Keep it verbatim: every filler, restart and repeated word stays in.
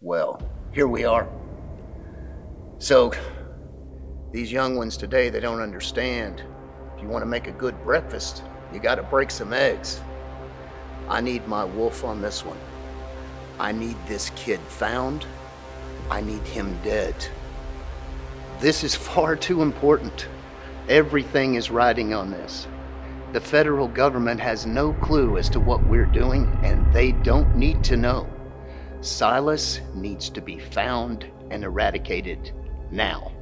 Well, here we are. So, these young ones today, they don't understand. If you want to make a good breakfast, you got to break some eggs. I need my wolf on this one. I need this kid found. I need him dead. This is far too important. Everything is riding on this. The federal government has no clue as to what we're doing, and they don't need to know. Silas needs to be found and eradicated now.